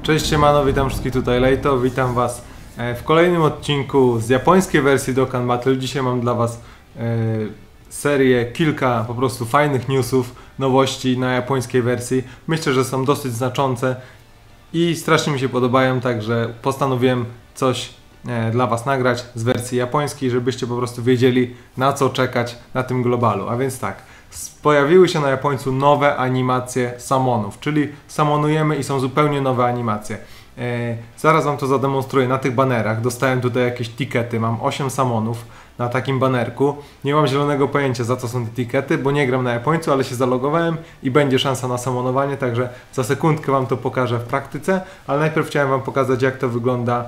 Cześć, siemano, witam wszystkich, tutaj Lejto, witam was w kolejnym odcinku z japońskiej wersji Dokkan Battle. Dzisiaj mam dla was serię, kilka po prostu fajnych newsów, nowości na japońskiej wersji. Myślę, że są dosyć znaczące i strasznie mi się podobają, także postanowiłem coś dla was nagrać z wersji japońskiej, żebyście po prostu wiedzieli, na co czekać na tym globalu. A więc tak, pojawiły się na Japońcu nowe animacje samonów, czyli samonujemy i są zupełnie nowe animacje. Zaraz wam to zademonstruję na tych banerach. Dostałem tutaj jakieś tikety, mam 8 samonów na takim banerku. Nie mam zielonego pojęcia, za co są te tikety, bo nie gram na Japońcu, ale się zalogowałem i będzie szansa na samonowanie, także za sekundkę wam to pokażę w praktyce, ale najpierw chciałem wam pokazać, jak to wygląda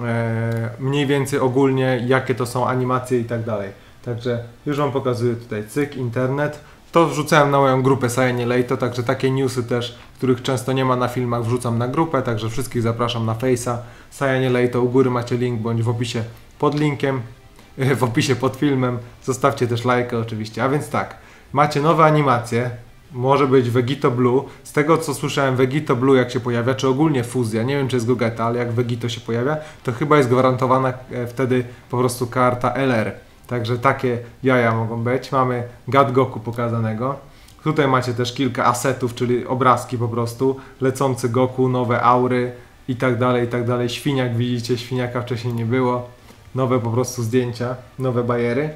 mniej więcej ogólnie, jakie to są animacje i tak dalej. Także już wam pokazuję tutaj cyk, internet. To wrzucałem na moją grupę Sayanie Lejto, także takie newsy też, których często nie ma na filmach, wrzucam na grupę, także wszystkich zapraszam na Face'a Sayanie Lejto, u góry macie link, bądź w opisie pod linkiem, w opisie pod filmem, zostawcie też lajkę oczywiście. A więc tak, macie nowe animacje, może być Vegito Blue, z tego co słyszałem Vegito Blue jak się pojawia, czy ogólnie fuzja, nie wiem czy jest Gogeta, ale jak Vegito się pojawia, to chyba jest gwarantowana wtedy po prostu karta LR. Także takie jaja mogą być. Mamy Gad Goku pokazanego. Tutaj macie też kilka asetów, czyli obrazki po prostu. Lecący Goku, nowe aury i tak dalej, i tak dalej. Świniak, widzicie, świniaka wcześniej nie było. Nowe po prostu zdjęcia, nowe bajery.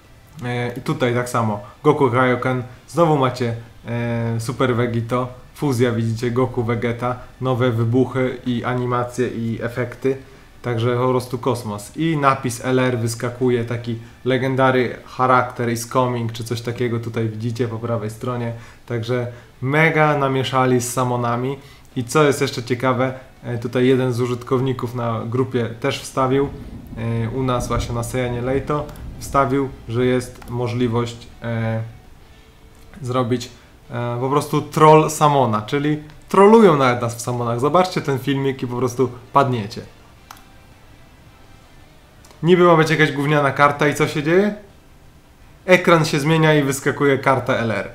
I tutaj tak samo. Goku Kaioken. Znowu macie Super Vegito. Fuzja, widzicie, Goku Vegeta. Nowe wybuchy i animacje i efekty. Także po prostu kosmos. I napis LR wyskakuje, taki legendary charakter is coming, czy coś takiego tutaj widzicie po prawej stronie. Także mega namieszali z samonami. I co jest jeszcze ciekawe, tutaj jeden z użytkowników na grupie też wstawił, u nas właśnie na Sayanie Lejto, wstawił, że jest możliwość zrobić po prostu troll samona, czyli trollują nawet nas w samonach. Zobaczcie ten filmik i po prostu padniecie. Niby ma być jakaś gówniana karta i co się dzieje? Ekran się zmienia i wyskakuje karta LR.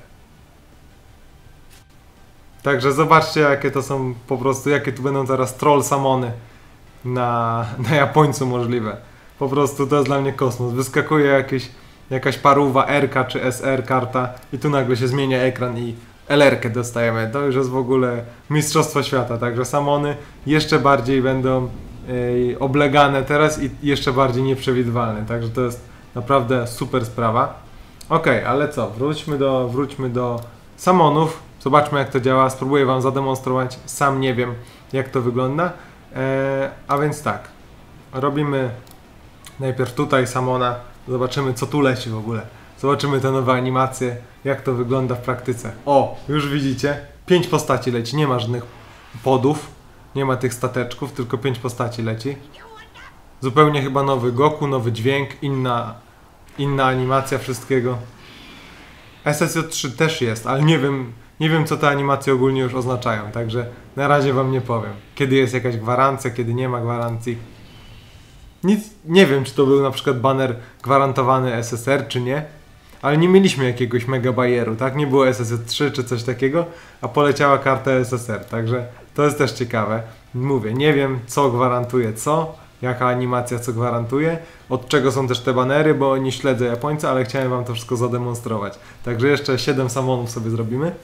Także zobaczcie, jakie to są po prostu, jakie tu będą teraz troll samony na Japońcu możliwe. Po prostu to jest dla mnie kosmos. Wyskakuje jakaś parówa RK czy SR karta i tu nagle się zmienia ekran i LR-kę dostajemy. To już jest w ogóle mistrzostwo świata. Także samony jeszcze bardziej będą oblegane teraz i jeszcze bardziej nieprzewidywalne, także to jest naprawdę super sprawa. Ok, ale co, wróćmy do samonów, zobaczmy jak to działa, spróbuję wam zademonstrować, sam nie wiem jak to wygląda, a więc tak, robimy najpierw tutaj samona, zobaczymy co tu leci w ogóle, zobaczymy te nowe animacje, jak to wygląda w praktyce. O, już widzicie, 5 postaci leci, nie ma żadnych podów. Nie ma tych stateczków, tylko 5 postaci leci. Zupełnie chyba nowy Goku, nowy dźwięk, inna animacja wszystkiego. SSJ3 też jest, ale nie wiem co te animacje ogólnie już oznaczają, także na razie wam nie powiem. Kiedy jest jakaś gwarancja, kiedy nie ma gwarancji. Nie wiem czy to był na przykład baner gwarantowany SSR czy nie, ale nie mieliśmy jakiegoś mega bajeru, tak? Nie było SSJ3 czy coś takiego, a poleciała karta SSR, także to jest też ciekawe. Mówię, nie wiem co gwarantuje co, jaka animacja co gwarantuje, od czego są też te banery, bo nie śledzę Japońca, ale chciałem wam to wszystko zademonstrować. Także jeszcze 7 samonów sobie zrobimy.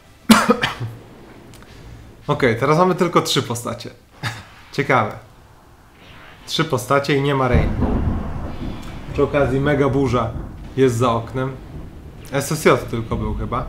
Ok, teraz mamy tylko 3 postacie. Ciekawe. 3 postacie i nie ma Rainbow. Przy okazji mega burza jest za oknem. SSJ tylko był chyba.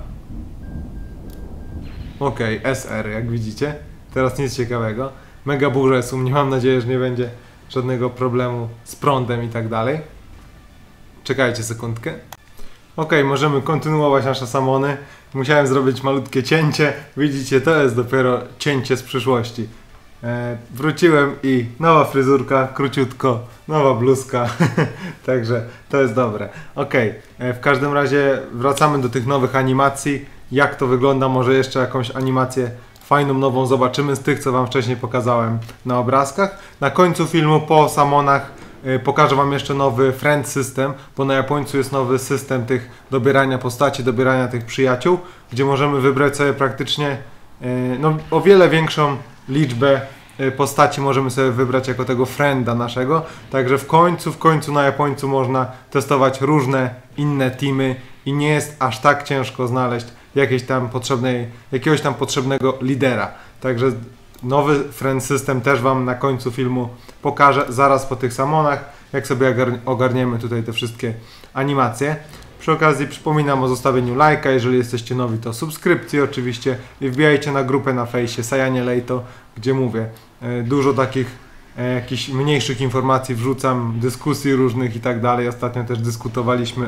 Ok, SR jak widzicie. Teraz nic ciekawego. Mega burza jest u mnie, mam nadzieję, że nie będzie żadnego problemu z prądem i tak dalej. Czekajcie sekundkę. Ok, możemy kontynuować nasze samony. Musiałem zrobić malutkie cięcie. Widzicie, to jest dopiero cięcie z przyszłości. Wróciłem i nowa fryzurka, króciutko, nowa bluzka, także to jest dobre. Ok, w każdym razie wracamy do tych nowych animacji, jak to wygląda, może jeszcze jakąś animację fajną, nową zobaczymy z tych, co wam wcześniej pokazałem na obrazkach. Na końcu filmu po samonach pokażę wam jeszcze nowy friend system, bo na Japońcu jest nowy system tych dobierania postaci, dobierania tych przyjaciół, gdzie możemy wybrać sobie praktycznie no, o wiele większą liczbę postaci możemy sobie wybrać jako tego frienda naszego, także w końcu na Japońcu można testować różne inne teamy i nie jest aż tak ciężko znaleźć jakiegoś tam potrzebnego lidera. Także nowy friend system też Wam na końcu filmu pokażę, zaraz po tych samonach, jak sobie ogarniemy tutaj te wszystkie animacje. Przy okazji przypominam o zostawieniu lajka, jeżeli jesteście nowi to subskrypcji oczywiście i wbijajcie na grupę na fejsie Sayanie Leito, gdzie mówię, dużo takich jakichś mniejszych informacji wrzucam, dyskusji różnych i tak dalej. Ostatnio też dyskutowaliśmy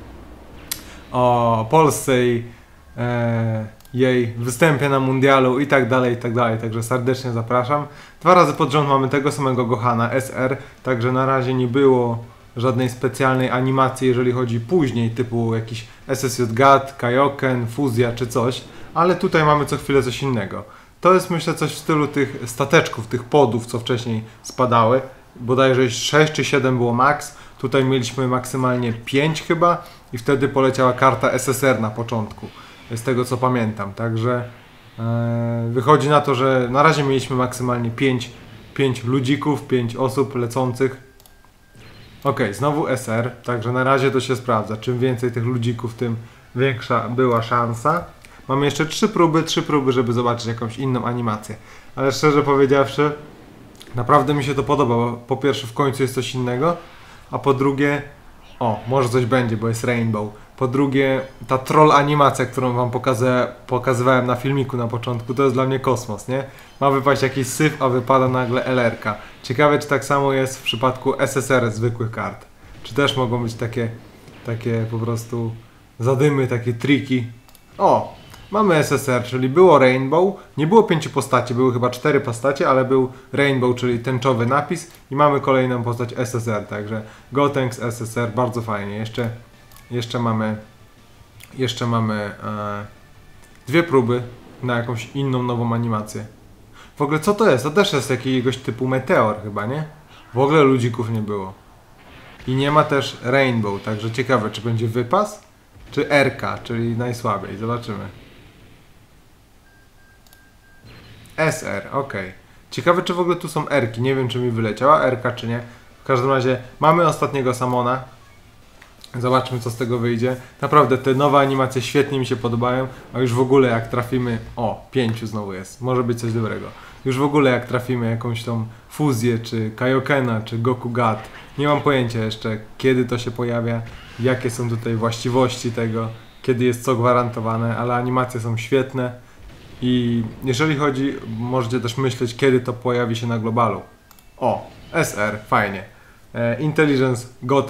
o Polsce i jej występie na mundialu i tak dalej, także serdecznie zapraszam. 2 razy pod rząd mamy tego samego Gohana SR, także na razie nie było żadnej specjalnej animacji, jeżeli chodzi później, typu jakiś SSJ GAT, Kaioken, Fuzja czy coś, ale tutaj mamy co chwilę coś innego. To jest, myślę, coś w stylu tych stateczków, tych podów, co wcześniej spadały, bodajże 6 czy 7 było max, tutaj mieliśmy maksymalnie 5 chyba i wtedy poleciała karta SSR na początku, z tego co pamiętam, także wychodzi na to, że na razie mieliśmy maksymalnie 5 ludzików, 5 osób lecących. Ok, znowu SR, także na razie to się sprawdza. Czym więcej tych ludzików, tym większa była szansa. Mamy jeszcze 3 próby, żeby zobaczyć jakąś inną animację. Ale szczerze powiedziawszy, naprawdę mi się to podoba, bo po pierwsze w końcu jest coś innego, a po drugie, może coś będzie, bo jest Rainbow. Po drugie, ta troll animacja, którą Wam pokazywałem na filmiku na początku, to jest dla mnie kosmos, nie? Ma wypaść jakiś syf, a wypada nagle LR-ka. Ciekawe, czy tak samo jest w przypadku SSR zwykłych kart. Czy też mogą być takie po prostu zadymy, takie triki. Mamy SSR, czyli było Rainbow, nie było 5 postaci, były chyba 4 postacie, ale był Rainbow, czyli tęczowy napis i mamy kolejną postać SSR, także Gotenks SSR, bardzo fajnie. Jeszcze mamy 2 próby na jakąś inną nową animację. W ogóle co to jest? To też jest jakiegoś typu meteor chyba, nie? W ogóle ludzików nie było. I nie ma też Rainbow, także ciekawe, czy będzie wypas, czy RK, czyli najsłabiej. Zobaczymy. SR, ok. Ciekawe, czy w ogóle tu są R-ki. Nie wiem, czy mi wyleciała R-ka, czy nie. W każdym razie mamy ostatniego samona. Zobaczmy, co z tego wyjdzie. Naprawdę te nowe animacje świetnie mi się podobają, a już w ogóle jak trafimy... 5 znowu jest. Może być coś dobrego. Już w ogóle jak trafimy jakąś tą fuzję, czy Kaiokena, czy Goku GAT. Nie mam pojęcia jeszcze, kiedy to się pojawia, jakie są tutaj właściwości tego, kiedy jest co gwarantowane, ale animacje są świetne. I jeżeli chodzi, możecie też myśleć, kiedy to pojawi się na globalu. SR, fajnie. Intelligence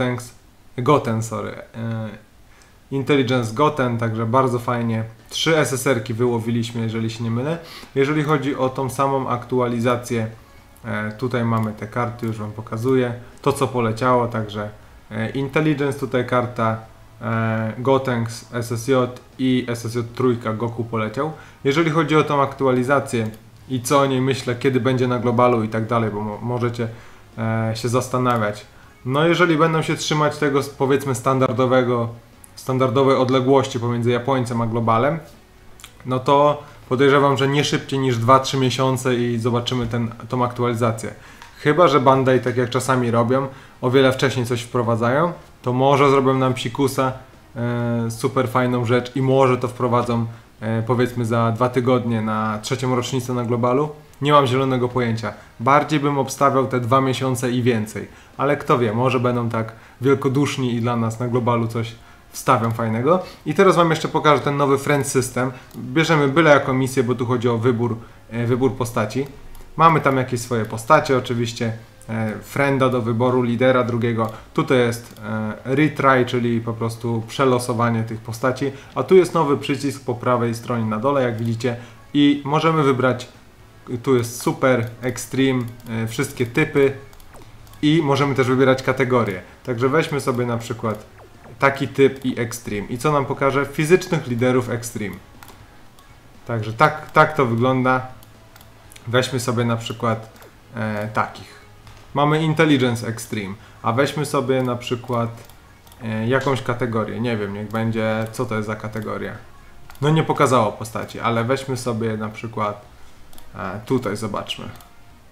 Intelligence Goten, także bardzo fajnie. 3 SSR-ki wyłowiliśmy, jeżeli się nie mylę. Jeżeli chodzi o tą samą aktualizację, tutaj mamy te karty, już Wam pokazuję. To, co poleciało, także Intelligence, tutaj karta Gotenks SSJ i SSJ trójka Goku poleciał. Jeżeli chodzi o tą aktualizację i co o niej myślę, kiedy będzie na globalu i tak dalej, bo możecie się zastanawiać. No jeżeli będą się trzymać tego, powiedzmy, standardowej odległości pomiędzy Japońcem a globalem, no to podejrzewam, że nie szybciej niż 2-3 miesiące i zobaczymy tą aktualizację. Chyba że Bandai, tak jak czasami robią, o wiele wcześniej coś wprowadzają, to może zrobią nam psikusa, super fajną rzecz i może to wprowadzą powiedzmy za 2 tygodnie na 3. rocznicę na globalu. Nie mam zielonego pojęcia. Bardziej bym obstawiał te 2 miesiące i więcej. Ale kto wie, może będą tak wielkoduszni i dla nas na globalu coś wstawią fajnego. I teraz Wam jeszcze pokażę ten nowy Friend System. Bierzemy byle jaką misję, bo tu chodzi o wybór postaci. Mamy tam jakieś swoje postacie, oczywiście frienda do wyboru, lidera drugiego. Tutaj jest retry, czyli po prostu przelosowanie tych postaci. A tu jest nowy przycisk po prawej stronie na dole, jak widzicie. I możemy wybrać, tu jest super, extreme, wszystkie typy. I możemy też wybierać kategorie. Także weźmy sobie na przykład taki typ i extreme. I co nam pokaże? Fizycznych liderów extreme. Także tak to wygląda. Weźmy sobie na przykład takich. Mamy Intelligence Extreme, a weźmy sobie na przykład jakąś kategorię. Nie wiem, niech będzie, co to jest za kategoria. No nie pokazało postaci, ale weźmy sobie na przykład tutaj, zobaczmy.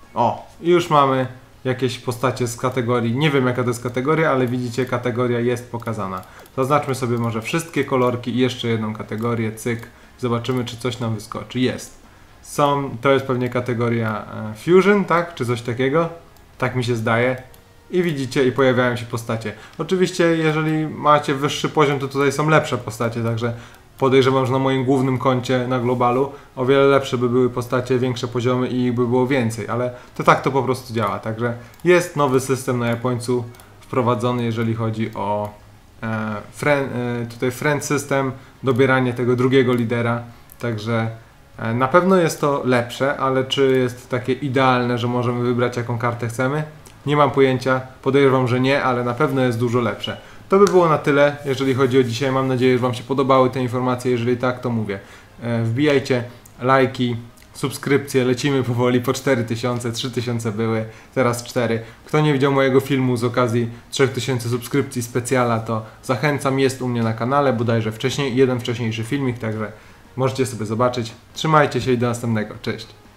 O, i już mamy jakieś postacie z kategorii, nie wiem jaka to jest kategoria, ale widzicie, kategoria jest pokazana. Zaznaczmy sobie może wszystkie kolorki i jeszcze jedną kategorię, cyk, zobaczymy czy coś nam wyskoczy. Jest. To jest pewnie kategoria Fusion, tak? Czy coś takiego? Tak mi się zdaje. I widzicie, i pojawiają się postacie. Oczywiście, jeżeli macie wyższy poziom, to tutaj są lepsze postacie, także podejrzewam, że na moim głównym koncie na globalu o wiele lepsze by były postacie, większe poziomy i ich by było więcej, ale to tak to po prostu działa. Także jest nowy system na Japońcu wprowadzony, jeżeli chodzi o friend system, dobieranie tego drugiego lidera, także na pewno jest to lepsze, ale czy jest takie idealne, że możemy wybrać jaką kartę chcemy? Nie mam pojęcia, podejrzewam, że nie, ale na pewno jest dużo lepsze. To by było na tyle, jeżeli chodzi o dzisiaj. Mam nadzieję, że Wam się podobały te informacje. Jeżeli tak, to mówię. Wbijajcie lajki, subskrypcje. Lecimy powoli po 4000, 3000 były, teraz 4. Kto nie widział mojego filmu z okazji 3000 subskrypcji specjala, to zachęcam. Jest u mnie na kanale, bodajże jeden wcześniejszy filmik, także możecie sobie zobaczyć. Trzymajcie się i do następnego. Cześć!